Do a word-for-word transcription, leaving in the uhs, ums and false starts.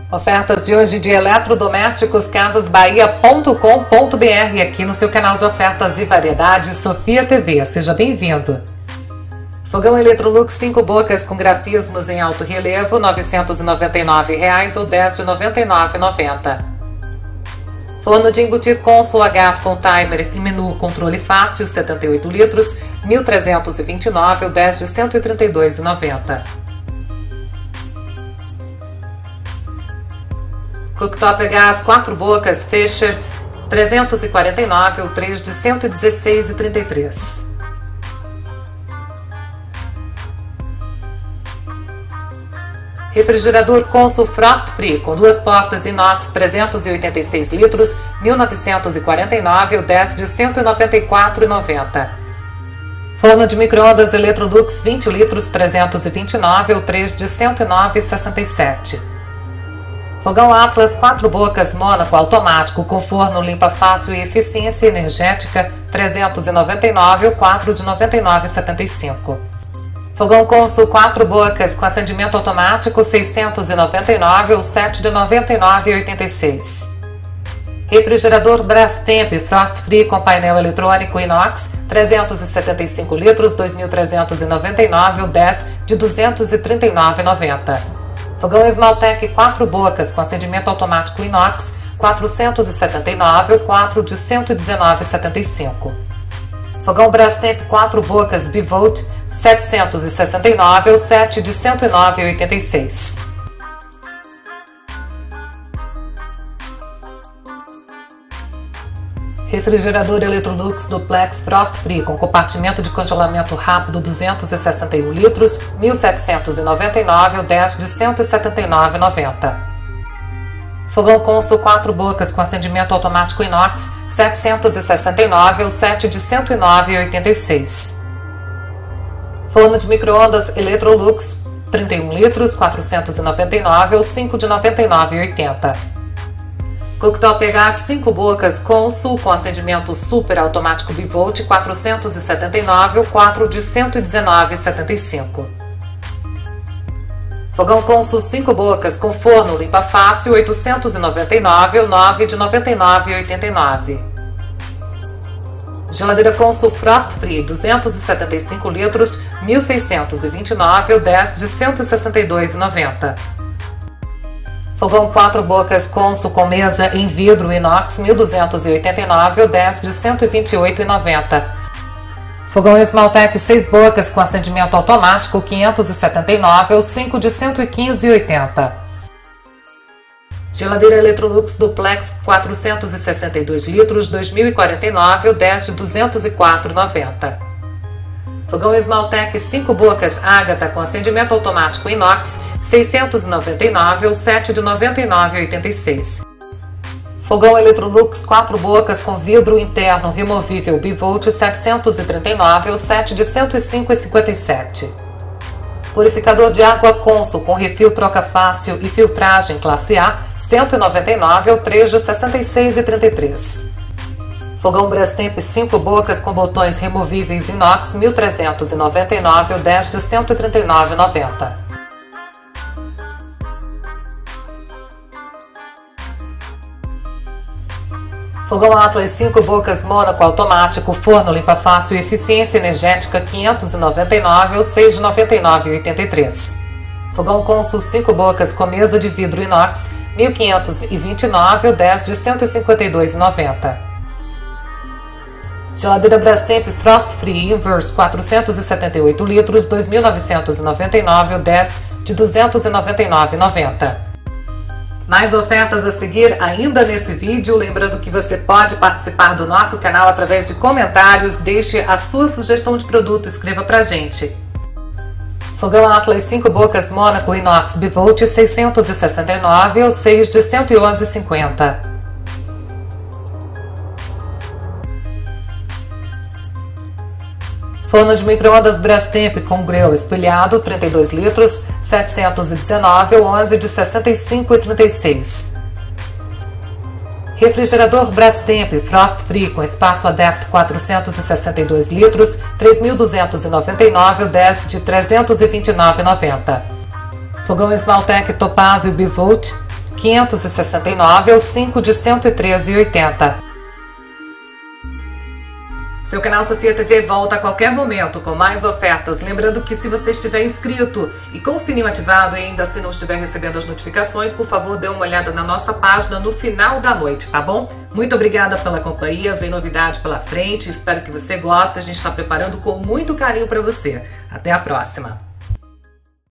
Ofertas de hoje de eletrodomésticos casas bahia ponto com ponto br aqui no seu canal de ofertas e variedades Sofia T V. Seja bem-vindo. Fogão Electrolux cinco bocas com grafismos em alto relevo, novecentos e noventa e nove reais ou dez de noventa e nove reais e noventa centavos. Forno de embutir Consul a gás com timer e menu controle fácil, setenta e oito litros, mil trezentos e vinte e nove reais ou dez de cento e trinta e dois reais e noventa centavos. Cooktop a gás quatro bocas Fisher, trezentos e quarenta e nove reais ou três de cento e dezesseis reais e trinta e três centavos. Refrigerador Consul Frost Free com duas portas inox trezentos e oitenta e seis litros, mil novecentos e quarenta e nove reais ou dez de cento e noventa e quatro reais e noventa centavos. Forno de micro-ondas Electrolux vinte litros, trezentos e vinte e nove reais ou três de cento e nove reais e sessenta e sete centavos. Fogão Atlas quatro bocas Mônaco automático com forno limpa fácil e eficiência energética, trezentos e noventa e nove reais ou quatro de noventa e nove reais e setenta e cinco centavos. Fogão Consul quatro bocas com acendimento automático, seiscentos e noventa e nove reais ou sete de noventa e nove reais e oitenta e seis centavos. Refrigerador Brastemp Frost Free com painel eletrônico inox, trezentos e setenta e cinco litros, dois mil trezentos e noventa e nove reais ou dez de duzentos e trinta e nove reais e noventa centavos. Fogão Esmaltec quatro bocas com acendimento automático inox, quatrocentos e setenta e nove reais ou quatro de cento e dezenove reais e setenta e cinco centavos. Fogão Brastemp quatro bocas Bivolt, setecentos e sessenta e nove reais ou sete de cento e nove reais e oitenta e seis centavos. Refrigerador Electrolux Duplex Frost Free com compartimento de congelamento rápido duzentos e sessenta e um litros, mil setecentos e noventa e nove reais ou dez de cento e setenta e nove reais e noventa centavos. Fogão Consul quatro bocas com acendimento automático inox, setecentos e sessenta e nove reais ou sete de cento e nove reais e oitenta e seis centavos. Forno de micro-ondas Electrolux trinta e um litros, quatrocentos e noventa e nove reais ou cinco de noventa e nove reais e oitenta centavos. Cooktop a gás cinco bocas Consul com acendimento super automático Bivolt, quatrocentos e setenta e nove reais ou quatro de cento e dezenove reais e setenta e cinco centavos. Fogão Consul cinco bocas com forno limpa fácil, oitocentos e noventa e nove reais ou nove de noventa e nove reais e oitenta e nove centavos. Geladeira Consul Frost Free duzentos e setenta e cinco litros, mil seiscentos e vinte e nove reais ou dez de cento e sessenta e dois reais e noventa centavos. Fogão quatro bocas Consul com mesa em vidro inox, mil duzentos e oitenta e nove reais ou dez de cento e vinte e oito reais e noventa centavos. Fogão Esmaltec seis bocas com acendimento automático, quinhentos e setenta e nove reais ou cinco de cento e quinze reais e oitenta centavos. Geladeira Electrolux Duplex quatrocentos e sessenta e dois litros, dois mil e quarenta e nove reais ou dez de duzentos e quatro reais e noventa centavos. Fogão Esmaltec cinco bocas Ágata com acendimento automático inox, seiscentos e noventa e nove reais ou sete de noventa e nove reais e oitenta e seis centavos. Fogão Electrolux quatro bocas com vidro interno removível Bivolt, setecentos e trinta e nove reais ou sete de cento e cinco reais e cinquenta e sete centavos. Purificador de água Consul com refil troca fácil e filtragem classe A, cento e noventa e nove reais ou três de sessenta e seis reais e trinta e três centavos. Fogão Brastemp cinco bocas com botões removíveis inox, mil trezentos e noventa e nove reais ou dez de cento e trinta e nove reais e noventa centavos. Fogão Atlas cinco bocas Mônaco automático, forno limpa fácil e eficiência energética, quinhentos e noventa e nove reais ou seis de noventa e nove reais e oitenta e três centavos. Fogão Consul cinco bocas com mesa de vidro inox, mil quinhentos e vinte e nove reais ou dez de cento e cinquenta e dois reais e noventa centavos. Geladeira Brastemp Frost Free Inverse quatrocentos e setenta e oito litros, dois mil novecentos e noventa e nove reais ou dez de duzentos e noventa e nove reais e noventa centavos. Mais ofertas a seguir ainda nesse vídeo, lembrando que você pode participar do nosso canal através de comentários, deixe a sua sugestão de produto, escreva pra gente. Fogão Atlas cinco bocas Mônaco inox Bivolt, seiscentos e sessenta e nove reais ou seis de cento e onze reais e cinquenta centavos. Forno de micro-ondas Brastemp com grill espelhado, trinta e dois litros, setecentos e dezenove reais ou onze de sessenta e cinco reais e trinta e seis centavos. Refrigerador Brastemp Frost Free com espaço adepto quatrocentos e sessenta e dois litros, três mil duzentos e noventa e nove reais ou dez de trezentos e vinte e nove reais e noventa centavos. Fogão Esmaltec Topázio Bivolt quinhentos e sessenta e nove é o cinco de cento e treze reais e oitenta centavos. Seu canal Sofia T V volta a qualquer momento com mais ofertas. Lembrando que se você estiver inscrito e com o sininho ativado e ainda assim não estiver recebendo as notificações, por favor, dê uma olhada na nossa página no final da noite, tá bom? Muito obrigada pela companhia, vem novidade pela frente, espero que você goste, a gente está preparando com muito carinho para você. Até a próxima!